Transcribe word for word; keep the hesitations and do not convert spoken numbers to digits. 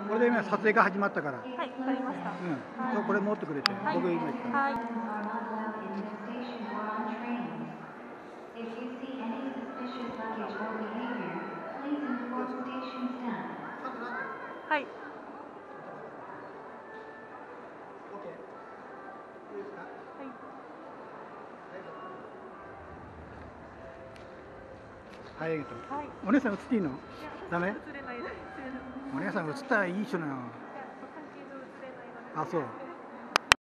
これで今撮影が始まったから。 はい、わかりました。 うん、これ持ってくれて、 はい、 僕今言った。 はい。はい。 はい、ありがとう。 はい。 お姉さん映っていいの？ダメ？ 映れないです。 お姉さん映ったらいい人なの。 いや、関係上映れないので。 あ、そう。